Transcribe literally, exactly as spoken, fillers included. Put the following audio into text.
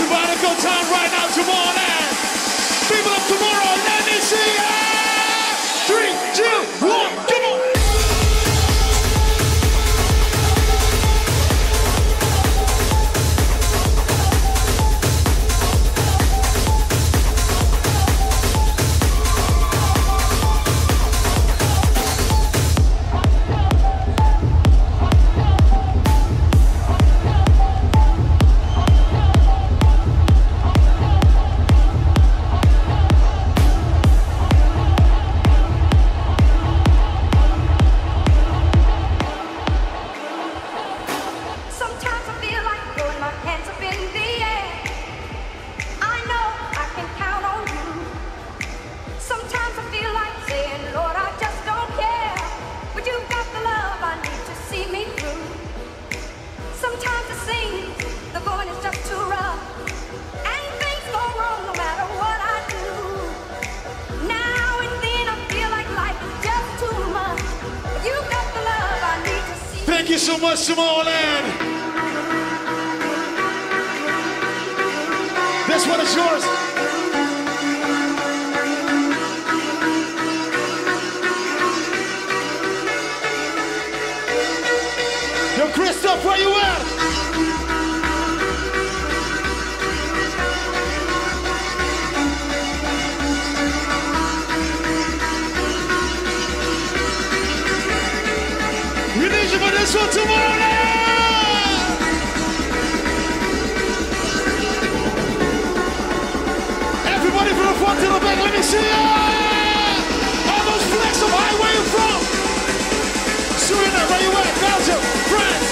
sabbatical time right now, tomorrow. People of tomorrow, let me see ya! Three, two, one, come on! Thank you so much, Tomorrowland. This one is yours. Yo, Christoph, where you at? We need you for this one, Tomorrowland! Everybody from the front to the back, let me see ya! All those flex of high, where you from? Suriname, where you at? Belgium, France,